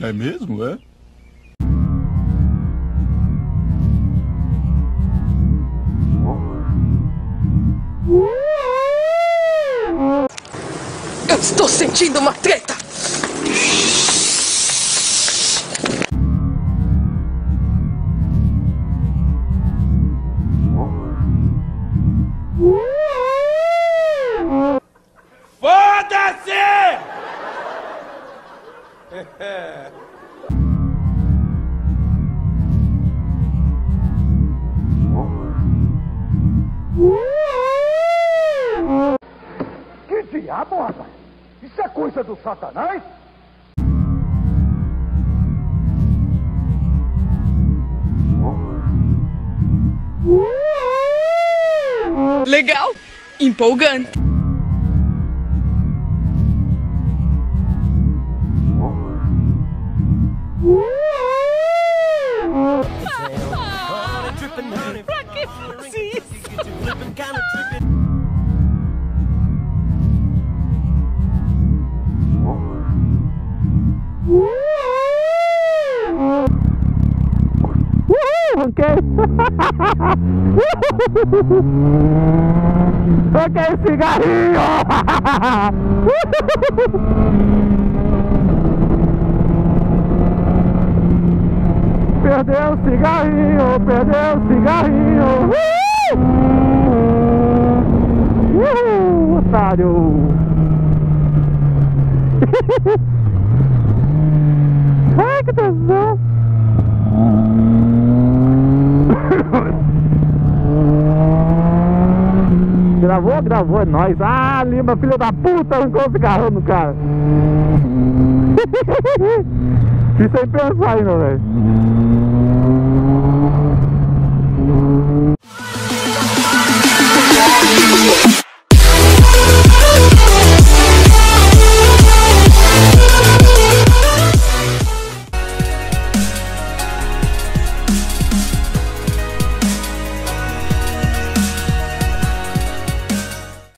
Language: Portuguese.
É mesmo, é? Eu estou sentindo uma treta! Foda-se! Que diabo, rapaz? Isso é coisa do Satanás? Legal! Empolgante! Pra que fazer isso? Ok, cigarrinho! Perdeu o cigarrinho, perdeu o cigarrinho! Otário! Ai, que tesão! Gravou, é nóis. Ah, Lima, filho da puta, arrancou o cigarrão no cara. Fiz sem pensar ainda, velho.